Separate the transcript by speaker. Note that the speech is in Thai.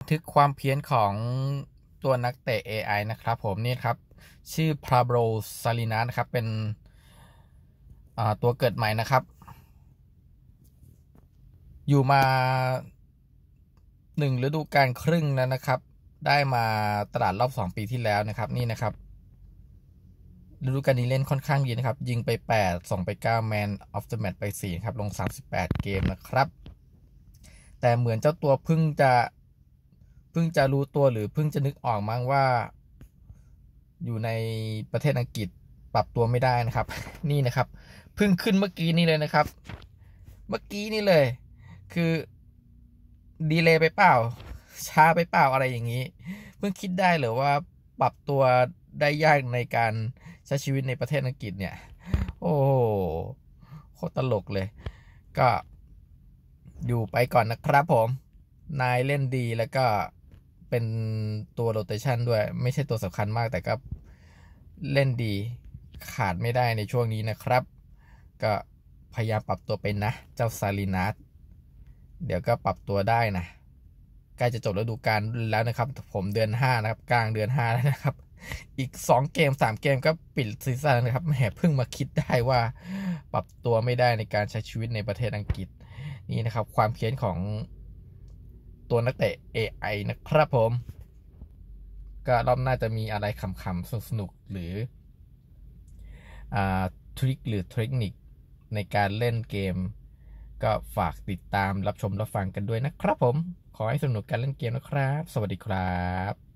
Speaker 1: ทึกความเพี้ยนของตัวนักเตะ AI นะครับผมนี่ครับชื่อพาโบรซาลินานะครับเป็นตัวเกิดใหม่นะครับอยู่มา1 ฤดูกาลครึ่งแล้วนะครับได้มาตลาดรอบ2 ปีที่แล้วนะครับนี่นะครับฤดูกาลนี้เล่นค่อนข้างดีนะครับยิงไป8ส่งไป9 Man of the Match ไป4ครับลง38 เกมนะครับแต่เหมือนเจ้าตัวเพิ่งจะรู้ตัวหรือเพิ่งจะนึกออกมั้งว่าอยู่ในประเทศอังกฤษปรับตัวไม่ได้นะครับ นี่นะครับเพิ่งขึ้นเมื่อกี้นี่เลยนะครับเมื่อกี้นี่เลยคือดีเลย์ไปเปล่าช้าไปเปล่าอะไรอย่างนี้เพิ่งคิดได้หรือว่าปรับตัวได้ยากในการใช้ชีวิตในประเทศอังกฤษเนี่ยโอ้โคตรตลกเลยก็อยู่ไปก่อนนะครับผมนายเล่นดีแล้วก็เป็นตัวโรเตชันด้วยไม่ใช่ตัวสำคัญมากแต่ก็เล่นดีขาดไม่ได้ในช่วงนี้นะครับก็พยายามปรับตัวเป็นนะเจ้าซาลินัสเดี๋ยวก็ปรับตัวได้นะใกล้จะจบฤดูกาลแล้วนะครับผมเดือน5นะครับกลางเดือน5แล้วนะครับอีก2 เกม 3 เกมก็ปิดซีซั่นนะครับแหมเพิ่งมาคิดได้ว่าปรับตัวไม่ได้ในการใช้ชีวิตในประเทศอังกฤษนี่นะครับความเพี้ยนของตัวนักเตะ AI นะครับผมก็รอบหน้าจะมีอะไรขำๆสนุกๆหรือทริคหรือเทคนิคในการเล่นเกมก็ฝากติดตามรับชมรับฟังกันด้วยนะครับผมขอให้สนุกการเล่นเกมนะครับสวัสดีครับ